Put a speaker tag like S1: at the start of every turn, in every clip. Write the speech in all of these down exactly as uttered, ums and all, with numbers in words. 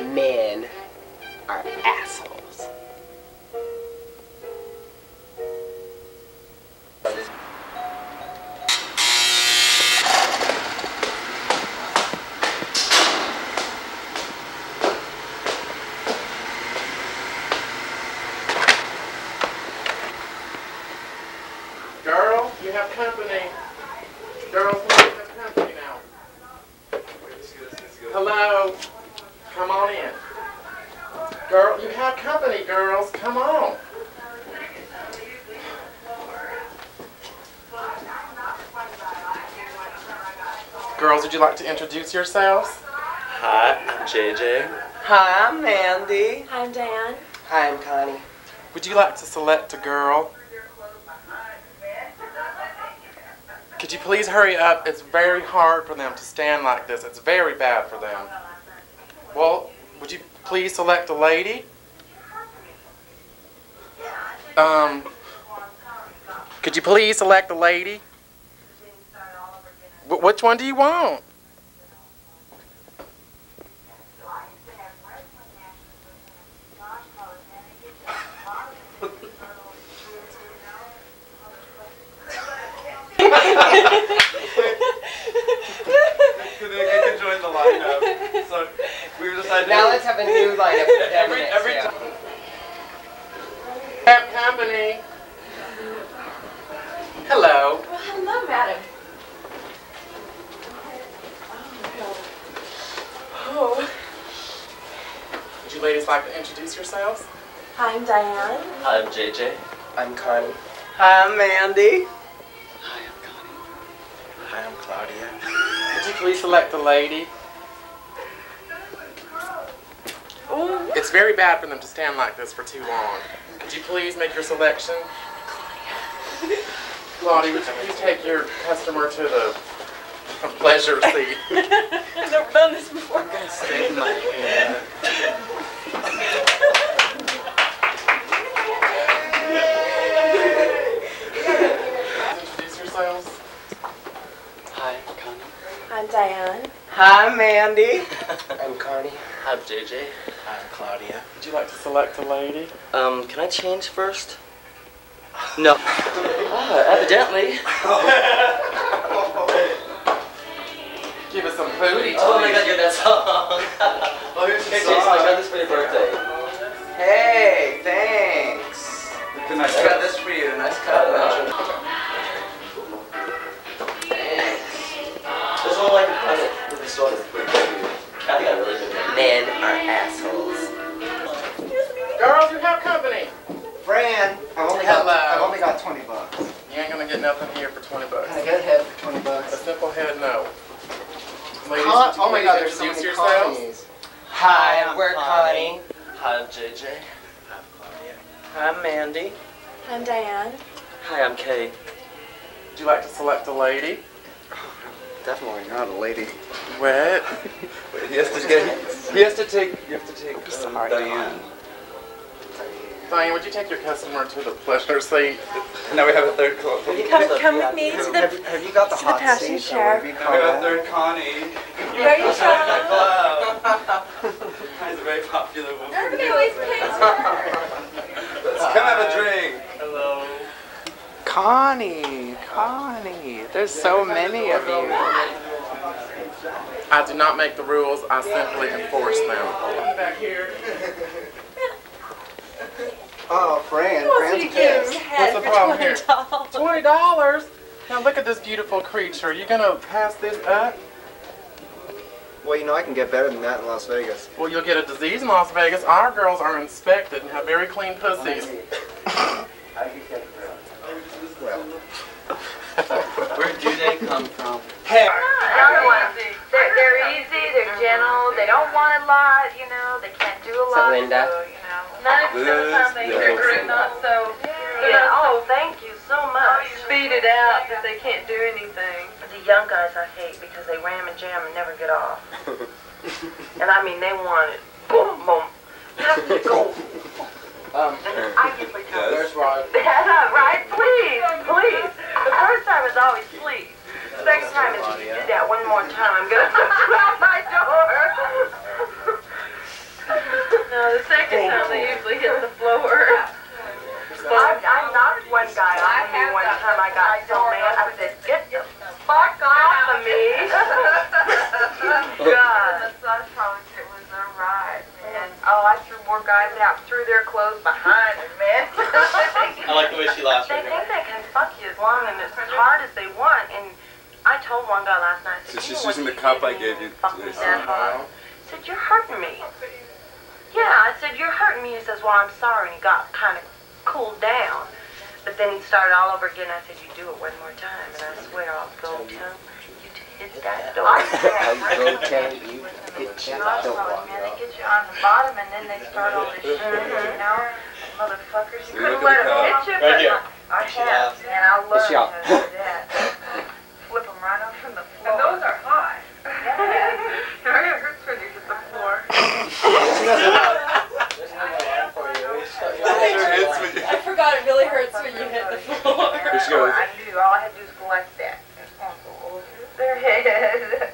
S1: men are assholes.
S2: Girl, you have company. Girls, you have company now. Hello. Come on in. Girl, you have company, girls. Come on. Girls, would you like to introduce yourselves?
S3: Hi, I'm J J.
S1: Hi, I'm Mandy.
S4: Hi, I'm Diane.
S1: Hi, I'm Connie.
S2: Would you like to select a girl? Could you please hurry up? It's very hard for them to stand like this. It's very bad for them. Well, would you please select a lady? Um, could you please select a lady? Wh which one do you want?
S3: They can join the lineup. So we decided.
S1: Now let's have a new lineup.
S3: Every every time.
S2: Have company. Hello.
S4: Well, hello, madam. Oh.
S2: Would you ladies like to introduce yourselves?
S4: Hi, I'm Diane.
S3: Hi, I'm J J.
S1: I'm Connie.
S5: Hi, I'm Mandy.
S3: Hi, I'm Connie. Hi, I'm Claudia.
S2: Could you please select a lady?
S4: Oh.
S2: It's very bad for them to stand like this for too long. Could you please make your selection? Claudia, would you please take your customer to the pleasure seat?
S4: I've never done this before.
S3: I'm gonna stay in my head.
S2: Introduce yourselves.
S3: Hi, I'm Connie.
S4: I'm Diane.
S5: Hi, Mandy.
S1: I'm Connie.
S3: Hi, I'm J J. Hi, I'm Claudia.
S2: Would you like to select a lady?
S3: Um, can I change first? No. Ah, evidently.
S2: Give us some booty.
S3: Oh my god, you're that song. Oh, here's the song. I got this for your birthday.
S5: Hey, thanks.
S3: Good night.
S5: I got this for you. Nice cut.
S3: This one like a with the song is pretty good. I think I really good.
S1: Men are assholes.
S2: Girls, you have company.
S5: Fran,
S6: I've only
S2: Hello.
S6: got I've only got twenty bucks.
S2: You ain't gonna get nothing here for twenty bucks.
S6: Can I get a head for twenty
S2: A
S6: bucks?
S2: simple head, no. Ladies,
S6: Con
S2: would you
S6: oh my
S2: please
S6: god, there's so
S2: introduce
S6: many
S2: yourselves?
S6: Connies.
S1: Hi, I'm we're
S3: Connie.
S1: Connie.
S3: Hi, I'm J J. Hi, I'm Claudia.
S5: Hi, I'm Mandy.
S4: I'm Diane.
S3: Hi, I'm Kay.
S2: Would you like to select a lady?
S6: Definitely not a lady.
S2: What?
S3: He has to get. He has to take. You have to take um, Diane.
S2: Diane, would you take your customer to the pleasure seat?
S3: And now we have a third call.
S4: Come, come with me to
S6: Have,
S4: the.
S6: have, have you got the
S4: to the
S6: hot
S4: passenger
S6: seat?
S4: chair.
S6: Or whatever you
S3: Now
S6: call
S3: we have a
S6: that?
S3: third Connie.
S4: Where are you from?
S3: Wow. He's a very popular one.
S4: Everybody always pays for her.
S3: Let's come have a drink. Hello.
S5: Connie, Connie. There's so many of you.
S2: I do not make the rules, I simply enforce them. Back here.
S6: Oh, Fran.
S4: Who wants
S6: Fran's
S4: me to give him
S6: pissed.
S4: head
S2: What's the
S4: for
S2: problem
S4: twenty
S2: here?
S4: dollars?
S2: twenty dollars? Now look at this beautiful creature. You gonna pass this up?
S6: Well, you know I can get better than that in Las Vegas.
S2: Well, you'll get a disease in Las Vegas. Our girls are inspected and have very clean pussies.
S6: Well,
S3: Where do they come from?
S5: Hey.
S7: Another one. They're, they're easy, they're gentle, they don't want a lot, you know, they can't do a
S1: Is
S7: lot.
S1: that Linda?
S7: So, you know, ninety percent of the time they, they're
S3: Yes.
S7: not so, yeah, oh, thank you so much. Speed it out that they can't do anything. The young guys I hate because they ram and jam and never get off. And I mean, they want it. Boom, boom. Have to go.
S1: Um,
S7: And I usually tell them,
S1: where's Rod?
S7: right? Please, please. The first time is always please. The second time is if you do that one more time, I'm gonna throw you out my door. No, the second time they usually hit the floor. I, I knocked one guy off of me one time. I got so mad. I said, get the fuck off of me. God. The massage parlor shit was a ride, man. Oh, I threw more guys out, threw their clothes behind them, man.
S5: I like the way she laughs.
S7: They think they can fuck you as long and as hard as they want. And I told one guy last night, I said,
S8: So she's
S7: you know
S8: using
S7: what
S8: the
S7: you
S8: cup
S7: did
S8: I gave you.
S7: fuck me that hard? I said, you're hurting me. Yeah, I said, you're hurting me. He says, well, I'm sorry. And he got kind of cooled down. But then he started all over again. I said, you do it one more time. And I swear I'll go tell you to hit that door.
S1: I'll go tell you to hit that door.
S7: Man, they get you on the bottom and then they start all this shit, you know? Motherfuckers. You
S8: See, look
S7: couldn't
S8: at
S7: let
S8: the
S7: them hit you,
S8: cup.
S5: Right
S7: but
S5: here.
S7: I have, man. I love
S1: It's y'all.
S7: to do that. Flip them right off from the floor. And those are hot. Yeah. It hurts when you hit the floor.
S4: I forgot it really hurts when you hit the floor.
S8: Here she goes.
S7: I knew. All I had to do was go like that. Just want to go over their head.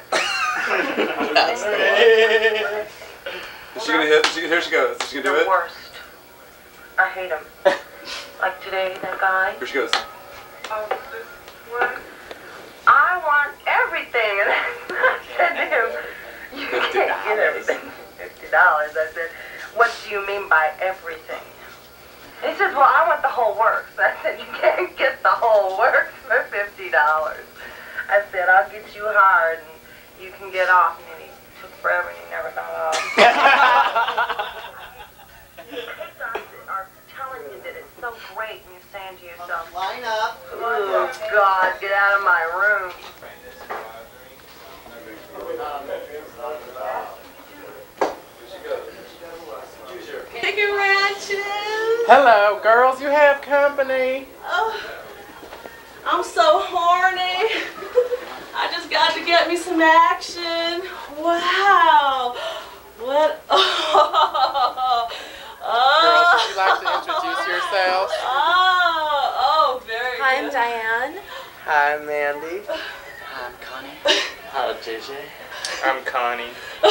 S8: Is she gonna hit? She, here she goes. Is she gonna do
S7: The
S8: it?
S7: worst. I hate them. Like today, that guy.
S8: Here she goes.
S7: Oh, this one. I want everything. And I said to him, you can't get everything. Fifty dollars. I said, what do you mean by everything? And he says, well, I want the whole works. I said, you can't get the whole works for fifty dollars. I said, I'll get you hard and you can get off. And then he took forever and he never got off. Are telling you that it's so great and you're saying to yourself,
S3: Line up.
S7: oh God, get out of my room.
S4: Chicken ranches.
S2: Hello, girls, you have company.
S4: Oh, I'm so horny. I just got to get me some action. Wow. What? Oh.
S2: Girls, would
S4: Oh.
S2: you like to introduce yourselves?
S4: Oh, oh, very
S9: Hi, I'm
S4: good.
S9: Diane.
S3: Hi, Mandy.
S5: I'm Connie. Hi, J J. I'm Connie.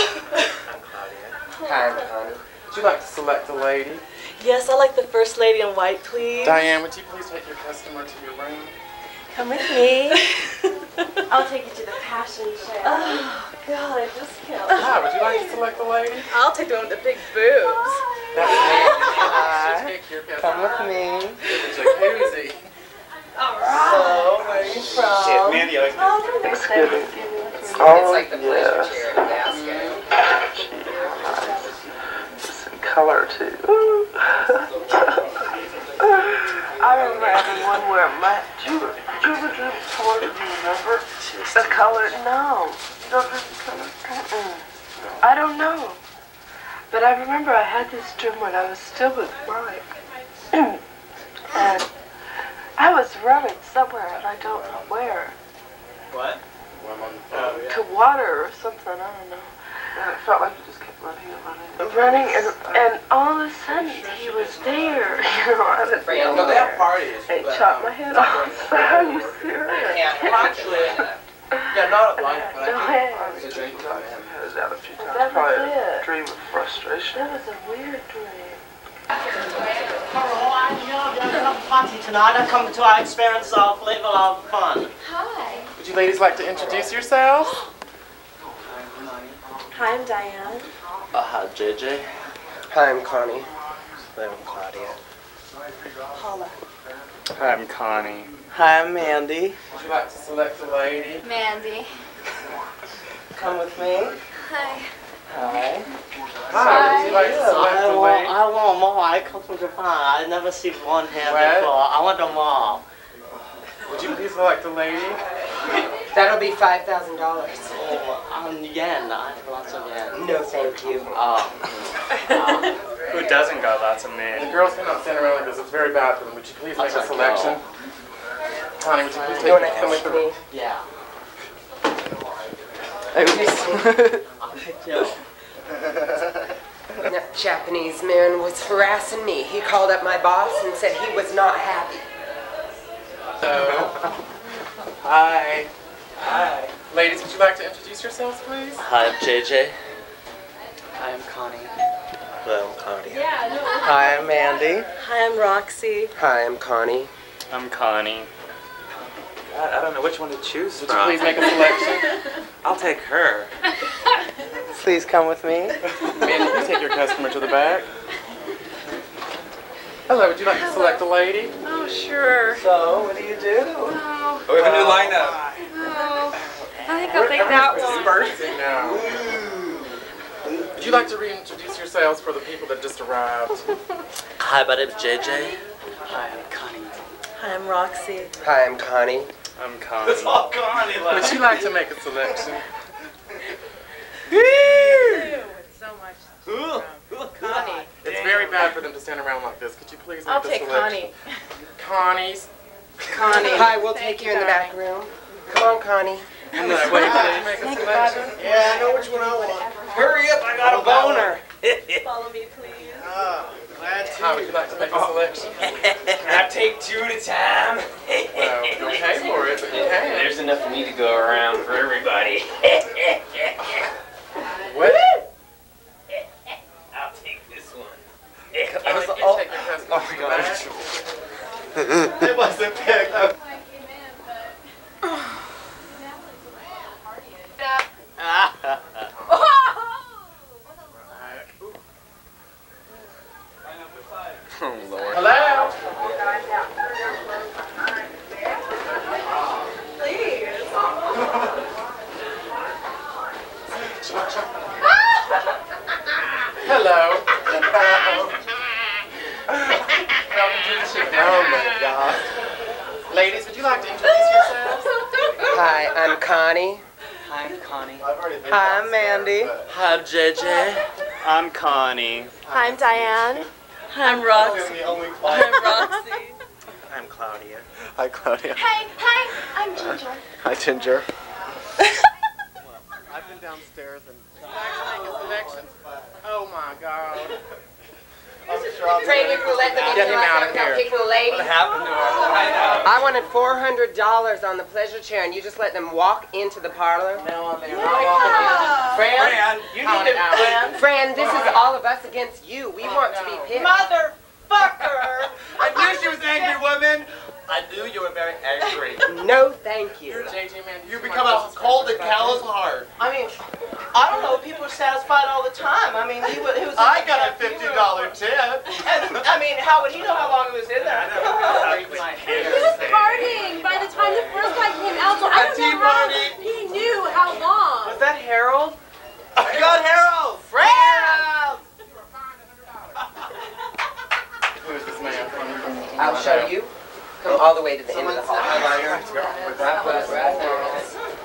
S1: Hi, I'm Connie.
S2: Would you like to select a lady?
S4: Yes, I like the first lady in white, please.
S2: Diane, would you please take your customer to your room?
S9: Come with me. I'll take you to the passion show.
S4: Oh, God, I just can't.
S2: Hi, would you like to select a lady?
S4: I'll take the one with the big boobs.
S2: That's me.
S3: Hi.
S2: Take your customer.
S3: Come with me.
S2: It's a jacuzzi.
S3: So, where are you from?
S5: Shit, Mandy always
S1: It's
S3: Oh,
S1: like the pleasure
S3: yes.
S1: chair at Basket.
S3: It's in color, too.
S7: I remember having one where my Juba Juba Juba told me, remember? The color, no. Those are the color. Mm-mm. I don't know. But I remember I had this dream when I was still with Mike. And I was running somewhere and I don't know where.
S5: What? Oh, yeah.
S7: To water or something, I don't know. And it felt like you just kept running and running. Running and, and all of a sudden he was there. You know, I was
S1: Fran,
S2: No, they have parties.
S7: They
S2: but,
S7: chopped
S2: um,
S7: my head off. Are you serious?
S1: Yeah,
S2: Well, actually, yeah, not at lunch, but
S7: No
S2: I
S7: way.
S2: think it's a drink with him.
S3: Had it out a few times.
S7: That was
S3: Probably
S7: it.
S3: a dream of frustration.
S7: That was a weird dream.
S10: Party tonight. I come to our experience of level of fun.
S9: Hi.
S2: Would you ladies like to introduce yourselves?
S9: Hi, I'm Diane.
S5: Uh, hi, J J.
S1: Hi, I'm Connie. I'm Claudia.
S4: Paula.
S5: Hi, I'm Connie.
S3: Hi, I'm Mandy.
S2: Would you like to select a lady?
S9: Mandy.
S3: Come with me.
S9: Hi.
S3: Hi.
S2: Hi, would you like to select
S10: I
S2: a
S10: want,
S2: lady?
S10: I want more. I come from Japan. I never seen one here
S2: What?
S10: before. I want them all.
S2: Would you please select a lady?
S1: That'll be five thousand dollars.
S10: Oh, um, yen. I have lots of yen.
S1: No, thank you.
S10: Oh.
S5: Who doesn't got lots of
S2: The
S5: men?
S2: girls cannot stand around like this. It's very bad for them. Would you please make a
S10: That's a
S2: selection? Connie, would you please
S1: You want
S2: take
S1: to
S2: come
S1: ask
S2: with
S1: me?
S2: me?
S10: Yeah.
S3: Oops.
S1: That Japanese man was harassing me. He called up my boss and said he was not happy.
S2: So, hi. Hi. Ladies, would you like to introduce yourselves, please?
S5: Hi, J J. I'm Connie.
S6: Hello, I'm Claudia.
S4: Yeah, no.
S3: Hi, I'm Mandy.
S9: Hi, I'm Roxy.
S6: Hi, I'm Connie.
S5: I'm Connie.
S8: God, I don't know which one to choose
S2: Would you
S8: from.
S2: please make a selection?
S8: I'll take her.
S3: Please come with me.
S2: Mandy, you take your customer to the back. Hello, would you like to select a lady?
S4: Oh, sure.
S3: So, what do you do?
S4: Oh,
S8: Oh, we have a new lineup.
S4: oh. I think I'll take that one.
S2: Dispersing now. Would you like to reintroduce yourselves for the people that just arrived?
S5: Hi, my name's J J. Hi, I'm Connie.
S9: Hi, I'm Roxy.
S6: Hi, I'm Connie.
S5: I'm Connie.
S10: It's all Connie left.
S2: Would you like to make a selection?
S7: So much. Connie.
S2: It's very bad for them to stand around like this. Could you please make
S7: I'll
S2: the
S7: take
S2: selection?
S7: Connie.
S2: Connie's.
S1: Connie. Hi, we'll
S7: Thank
S1: take you
S7: you,
S1: in the back room. Come on, Connie.
S2: And this way, please make a selection.
S6: Yeah, I know which one I want.
S3: Hurry up, I got a boner.
S9: Follow me, please.
S6: Oh, glad
S2: How would you like to make a selection?
S5: I take two at a time.
S2: Well, you'll pay for it, but you can.
S5: There's enough for me to go around for everybody.
S2: What?
S5: I'll take this one.
S2: I was, oh, take your customer
S6: Oh
S2: to
S6: my
S2: the
S6: gosh.
S2: back.
S6: It wasn't picked up.
S2: Oh, Lord. Hello? Hello. Welcome to the chicken.
S6: Oh my God.
S2: Ladies, would you like to introduce yourselves?
S1: Hi, I'm Connie.
S5: Hi, I'm Connie.
S6: I've already been
S3: Hi, I'm Mandy.
S6: downstairs,
S5: Hi, I'm J J. I'm Connie.
S9: Hi, I'm Diane. Hi, I'm
S6: but
S9: Roxy.
S6: I'm the only
S9: Hi,
S6: client.
S9: I'm Roxy.
S6: I'm Claudia. Hi, Claudia.
S9: Hi, hi, I'm Ginger.
S6: Hi, Ginger.
S2: I've been downstairs and make a selection. Oh my God.
S1: Train, you can let them in
S2: Get him
S1: like
S2: out
S1: that
S2: of
S1: without
S2: here.
S1: picking a lady.
S5: What happened to her?
S1: I wanted four hundred dollars on the pleasure chair, and you just let them walk into the parlor.
S2: No, they're not walking in.
S3: Fran, you need to, Fran.
S1: Fran, this is all of us against you. We want to be picked.
S3: Motherfucker!
S6: I knew she was an angry woman.
S5: I knew you were very angry.
S1: No, thank you.
S2: J J, man,
S6: You become a cold and callous heart.
S3: I mean, I don't know. People are satisfied all the time. I mean, he was. He was
S6: I got a fifty dollar tip.
S3: And, I mean, how would he know how long it was in there?
S4: He was partying by the time the first guy came out, so I
S6: A
S4: don't
S6: tea
S4: know how
S6: party.
S4: he knew how long.
S3: Was that Harold?
S6: I got Harold.
S3: Harold!
S2: Who is this man from?
S1: I'll show you. Come all the way to the end of the hall.
S2: Let's go. With that.
S1: Right, right there.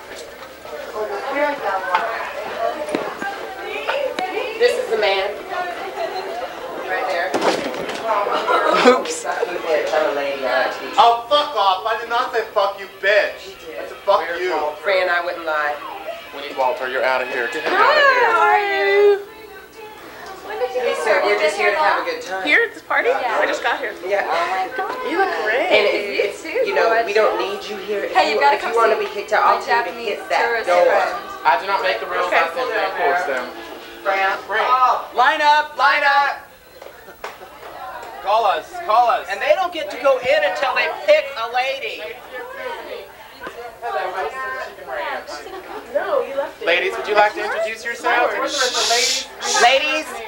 S1: This is the man. Right there. Oops. I'm a lady. I like to be-
S6: Oh, fuck off. I did not say fuck you, bitch. I said fuck
S2: Where's
S6: you.
S2: Walter?
S1: Fran, I wouldn't lie.
S2: We need Walter. You're out of here. Get him out of here.
S4: How are you?
S1: Hey, sir, we're just here to have a good time.
S3: Here at this party?
S4: Yeah.
S3: I just got here.
S1: Yeah.
S3: You look great.
S1: And if, if you know, we don't need you here. If
S4: Hey,
S1: you,
S4: you gotta
S1: if
S4: come
S1: you want to
S4: see
S1: be kicked out, I'll
S4: my
S1: tell you to
S4: Japanese
S1: hit that
S4: tourist
S1: door.
S4: friend.
S2: I do not make the rules.
S3: Okay,
S2: I
S3: we'll
S2: simply
S3: do it
S2: enforce
S3: there.
S2: them.
S3: Fran.
S2: Frank.
S3: Line up, line up.
S6: Call us. Call us.
S3: And they don't get to go in until they pick a lady.
S2: Hello, welcome to the Chicken Ranch.
S3: No, you left it.
S2: Ladies, would you like to introduce yourselves? Where's the rest of the ladies?
S1: Ladies.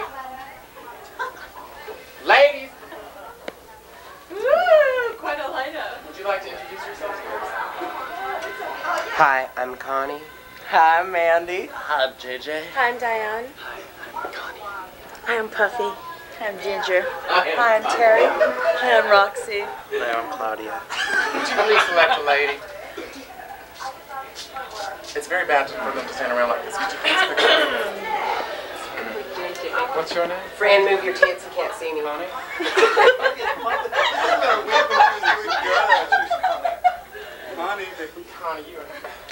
S2: Ladies,
S4: Woo! Quite a lineup.
S2: would you like to introduce yourselves first?
S1: Hi, I'm Connie.
S3: Hi, I'm Mandy.
S5: Hi, I'm J J.
S9: Hi, I'm Diane.
S5: Hi, I'm Connie.
S9: Hi, I'm Puffy. Hi, I'm Ginger.
S2: Hi,
S9: Hi, I'm Terry. Hi, I'm Roxy.
S6: Hi, I'm Claudia.
S2: Would you please select a lady? It's very bad for them to stand around like this. Would you please pick a lady? What's your name?
S1: Fran, move your tits. You can't see me.
S2: Connie?
S6: Connie.
S2: Connie, you are.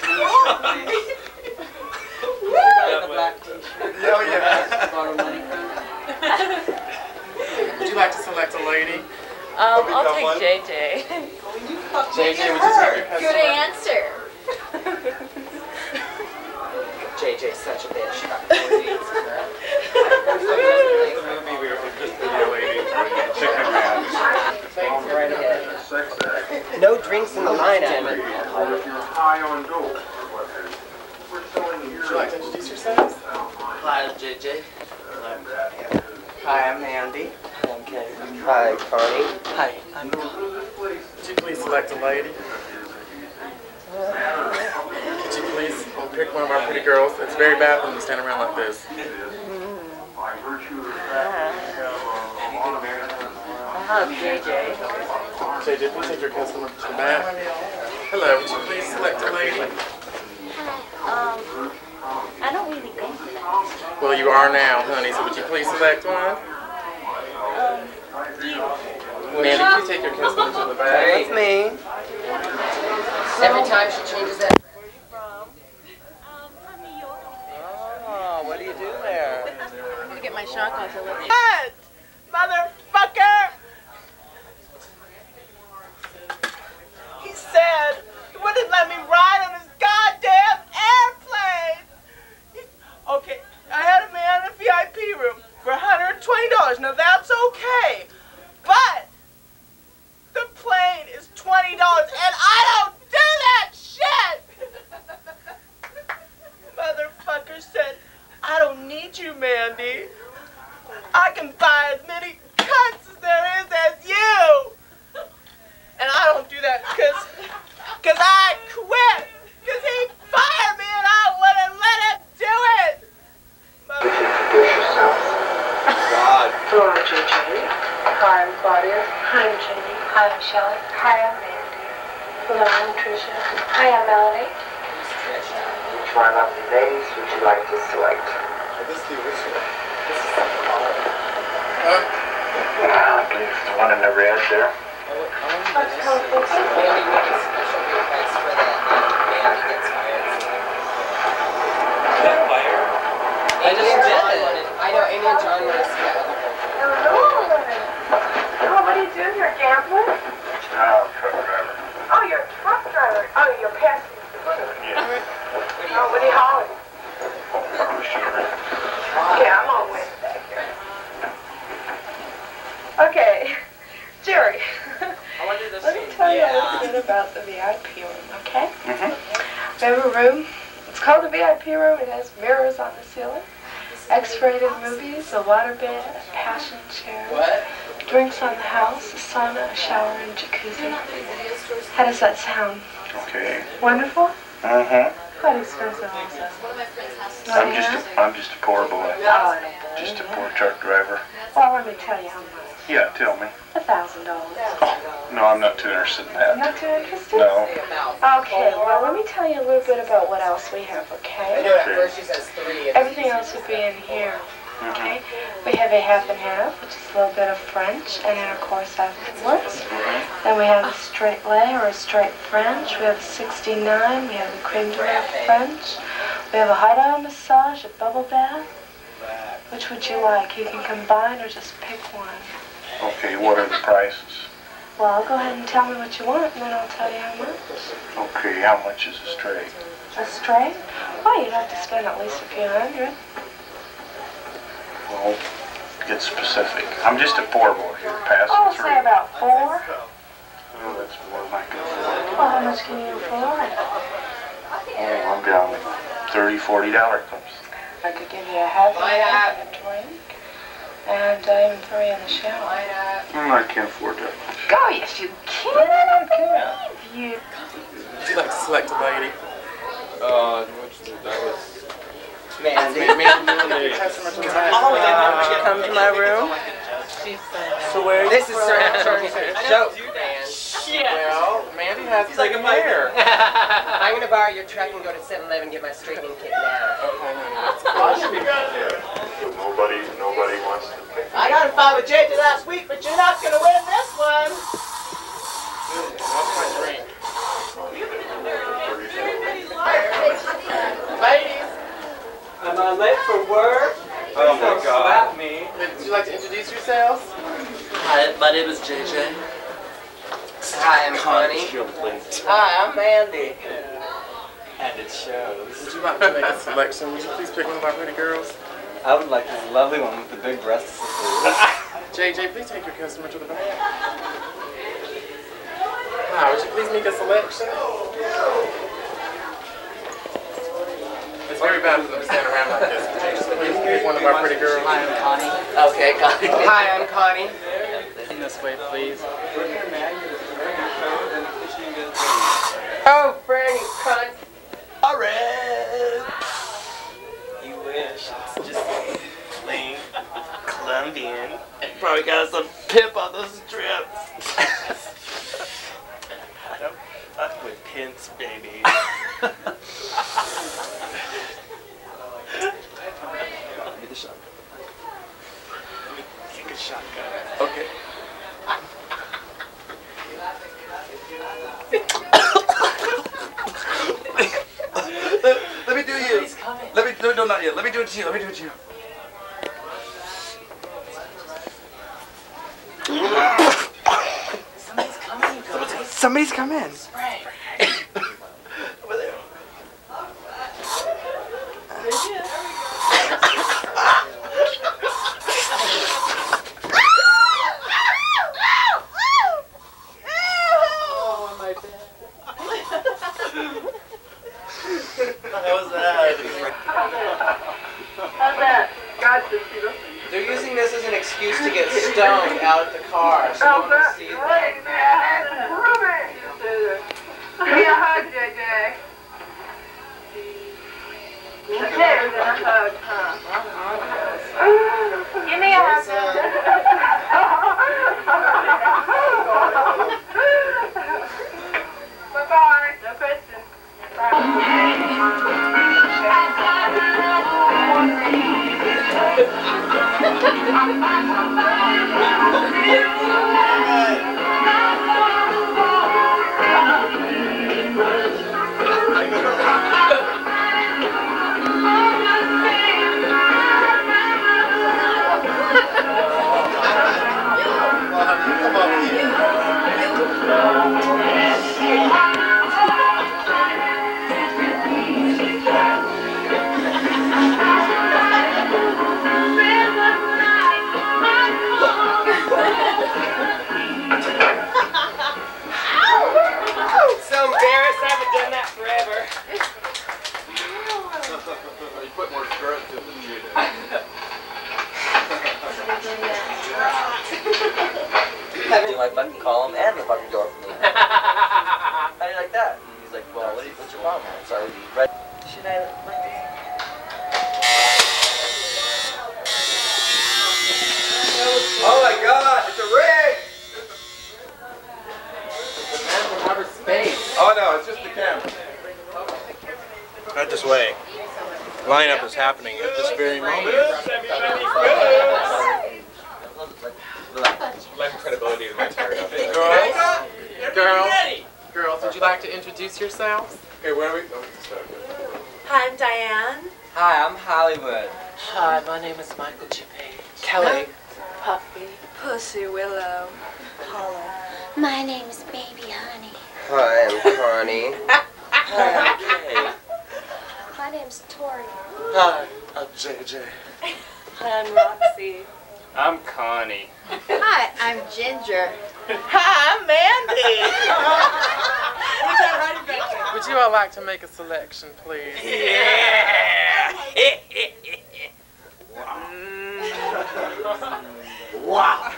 S3: The black t-shirt.
S6: Hell yeah.
S3: Borrow money from.
S2: Would you like to select a lady?
S9: Um,
S6: become
S9: I'll take
S6: one.
S9: J J.
S2: J J, would you take your
S4: Good
S2: customer?
S4: answer.
S1: J J's such a bitch. She got four dates. Right ahead. No drinks in the lineup.
S2: If you're high on dope, would you like to introduce yourselves?
S5: Hi, I'm J J.
S3: Hi, I'm Andy.
S5: I'm Kay.
S6: Hi, Connie.
S5: Hi, I'm
S2: Would you please select a lady? Would you please pick one of our pretty girls? It's very bad when you stand around like this.
S3: Oh, J J.
S2: J J, please take your customer to the back. Hello, would you please select a lady?
S9: Um, I don't really go for that.
S2: Well, you are now, honey, so would you please select one?
S9: Um, you.
S2: Mandy, please take your customer to the back.
S3: That's me.
S1: Every time she changes that.
S9: Where are you from? Um, from New York.
S3: Oh, what do you do there?
S4: I'm gonna get my shotgun to look.
S10: What? Motherfucker! He said he wouldn't let me ride on his goddamn airplane! He, okay, I had a man in a V I P room for one hundred twenty dollars. Now that's okay, but the plane is twenty dollars and I don't do that shit! Motherfucker said, I don't need you, Mandy. I can buy as many cuts as there is as you. And I don't do that because because I quit. Because he fired me and I wouldn't let him do it.
S2: Introduce yourself.
S6: God.
S7: Hello, I'm J J. Hi, I'm Claudia. Hi, I'm Jenny. Hi, I'm Shelley. Hi, I'm Mandy. Hello, I'm Tricia. Hi, I'm Melanie.
S2: Which one of the ladies would you like to select?
S8: This is the original.
S2: I believe the one in the red there.
S1: Mandy makes a special request for that. Mandy gets fired.
S5: Got fired?
S1: I just did it. I know Amy and John want to see that other picture.
S7: Oh, what are you doing here, gambler?
S2: Oh, truck driver.
S7: Oh, you're a truck driver. Oh, you're passing.
S2: Yeah.
S7: Oh, what are you hauling? Yeah, I'm all way back here. Okay, Jerry. Let me tell you a little bit about the V I P room, okay?
S2: Mm-hmm.
S7: We have a room. It's called the V I P room. It has mirrors on the ceiling, X-rated movies, a water bed, a passion chair,
S1: What?
S7: drinks on the house, a sauna, a shower, and jacuzzi. How does that sound?
S2: Okay.
S7: Wonderful?
S2: Mm-hmm.
S7: Quite expensive also.
S2: I'm just a, I'm just a poor boy.
S7: Oh,
S2: Just a poor truck driver.
S7: well, let me tell you how much.
S2: Yeah, tell me.
S7: A thousand dollars.
S2: No, I'm not too interested in that.
S7: Not too interested?
S2: No.
S7: Okay, well, let me tell you a little bit about what else we have,
S1: I
S7: okay?
S1: know at first she says three.
S7: Everything else would be in here, okay? We have a half and half, which is a little bit of French, and intercourse afterwards. Then we have a straight lay or a straight French. We have a sixty-nine. We have a creme de la French. We have a hideout massage, a bubble bath. Which would you like? You can combine or just pick one.
S2: Okay, what are the prices?
S7: Well, go ahead and tell me what you want, and then I'll tell you how much.
S2: Okay, how much is a straight?
S7: A straight? Well, you'd have to spend at least a few hundred.
S2: Well, get specific. I'm just a poor boy here, passing
S7: Oh,
S2: through.
S7: say about four.
S2: Oh, that's more than I can afford.
S7: Well, how much can you afford?
S2: Oh, I'm down thirty, forty dollar cups.
S7: I could give you a half and a half and a drink, and uh, even three in the shower.
S2: Mm, I can't afford that much.
S7: Go, yes, you can. I don't believe you.
S2: Would you like to select a lady?
S8: Uh, which that was.
S1: Mandy.
S2: Mandy. Customer to the back.
S3: Oh, then come to my room. So where are you
S1: This is
S3: from?
S1: certain joke, man.
S2: Well, Mandy has pretty hair.
S1: I'm gonna borrow your truck and go to seven eleven and get my straightening kit now.
S2: Nobody, nobody wants to pick.
S10: I got a five with J J last week, but you're not going to win this one.
S2: What's my drink?
S10: Ladies,
S3: Am I late for work?
S8: Oh my God.
S3: Slap me.
S2: Would you like to introduce yourselves?
S5: Hi, my name is J J.
S1: Hi, I'm Connie.
S3: Hi, I'm Andy.
S8: And it shows.
S2: Would you like to make a selection? Would you please pick one of our pretty girls?
S6: I would like this lovely one with the big breasts.
S2: J J, please take your customer to the back. Hi, would you please make a selection? It's very bad for them to stand around like this. Would you just please pick one of our pretty girls?
S5: Hi, I'm Connie.
S1: Okay, Connie. Hi, I'm Connie.
S2: This way, please.
S1: Oh, Franny, cunt.
S3: Alright. You wish. It's just plain Colombian. Probably got some pimp on the strips. I don't fuck with pimps, baby. Give me the shotgun. Let me take a shotgun. Okay. let, let me do you. Let me no, no, not yet. Let me do it to you. Let me do it to you.
S5: Somebody's coming, you guys.
S3: Somebody's coming.
S5: Spray.
S3: Over there.
S2: Oh, my bad.
S3: How was that?
S7: How's that? Gotcha.
S1: They're using this as an excuse to get stoned out of the car. So
S7: Oh,
S1: you want to
S7: that's
S1: see
S7: great, man. Give me a hug, J J. Give me a hug, huh? Give me a hug. Bye-bye. No question.
S1: So embarrassed, I haven't done that forever.
S8: You put more strut to it than you did.
S3: Do I fucking call him and the fucking door for me? How do you like that? And he's like, well, what do you, what's your problem? So I read. Should I like this?
S6: Oh my God! It's a rig!
S2: Man from outer space.
S8: Oh no, it's just the camera.
S11: Right this way. Lineup is happening at this very moment.
S8: Lack of credibility in my entire outfit.
S2: Girls, girls, girls, would you like to introduce yourselves?
S8: Okay, where are we? Oh, start.
S4: Hi, I'm Diane.
S3: Hi, I'm Hollywood.
S1: Hi, my name is Michael J.
S2: Kelly.
S4: Puffy. Pussy Willow. Paula.
S9: My name is Baby Honey.
S6: Hi, I'm Connie.
S3: Hi, I'm Kay.
S9: My name's Tori.
S11: Hi, I'm J J.
S4: Hi, I'm Roxy.
S11: I'm Connie.
S9: Hi, I'm Ginger.
S10: Hi, I'm Mandy.
S2: Would you all like to make a selection, please?
S3: Yeah! Wow.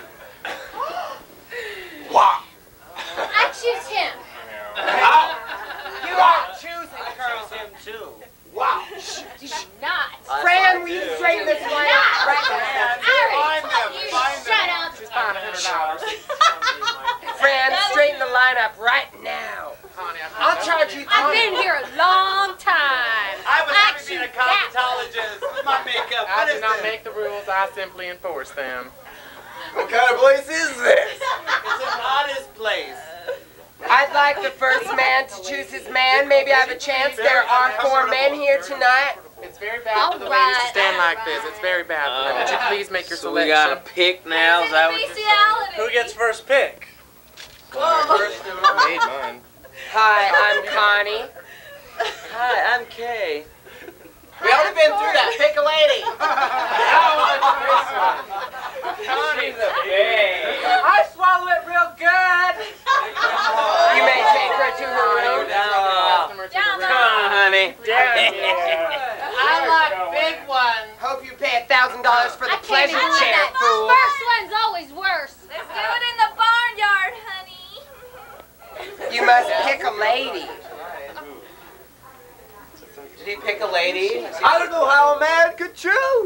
S3: Wow.
S9: I choose him.
S1: You are choosing, Colonel.
S3: Him too.
S1: Wow.
S9: Do not.
S1: Fran, will you straighten this one out right now?
S9: Find them. You shut up.
S2: She's buying a hundred dollars.
S1: Fran, straighten the lineup right now. I'll charge you.
S4: I've been here a long time.
S3: I was
S4: I
S3: happy being a
S4: choose that.
S3: cosmetologist with my makeup.
S2: I
S3: What
S2: do
S3: is
S2: not
S3: this?
S2: make the rules, I simply enforce them.
S6: What kind of place is this?
S3: It's an honest place.
S1: I'd like the first man to choose his man. Maybe I have a chance. There are four men here tonight.
S2: It's very bad for the ladies to stand like this. It's very bad for them. Would you please make your
S3: So
S2: selection?
S3: we gotta pick now. Is that what you're saying? Who gets first pick?
S11: First, I made mine.
S1: Hi, I'm Connie.
S3: Hi, I'm Kay.
S1: We already been through that. Pick a lady. Hope you pay a thousand dollars for the pleasure
S4: I
S1: chair,
S4: that
S1: fool.
S4: first one's always worse.
S12: Let's do it in the barnyard, honey.
S1: You must pick a lady. Did he pick a lady?
S6: I don't know how a man could choose.
S2: Well,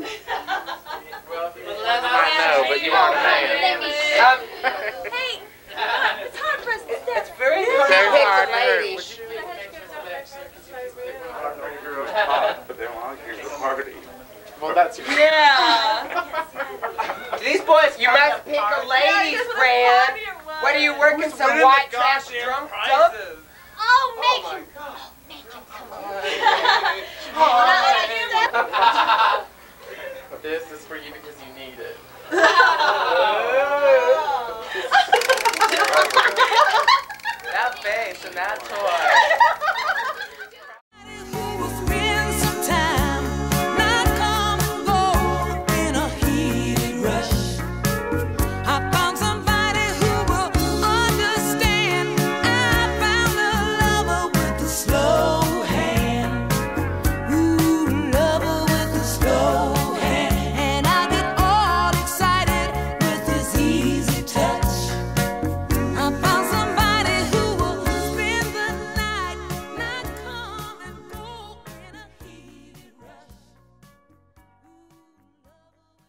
S2: I know, but you aren't a man.
S1: Um,
S12: Hey, uh, it's hard for us to step.
S1: it's very
S2: Very
S1: hard to
S2: hard
S1: pick
S2: to
S1: a lady.
S2: Would you please make this next year, 'cause you just pick one of our pretty girls.
S8: But they want to hear the party.
S2: Well, that's your
S10: Yeah.
S1: These boys, you must pick a lady, friend. What are you working some white trash drunk dump?
S4: Oh, make him.
S2: This is for you because you need it.
S3: That face and that toy.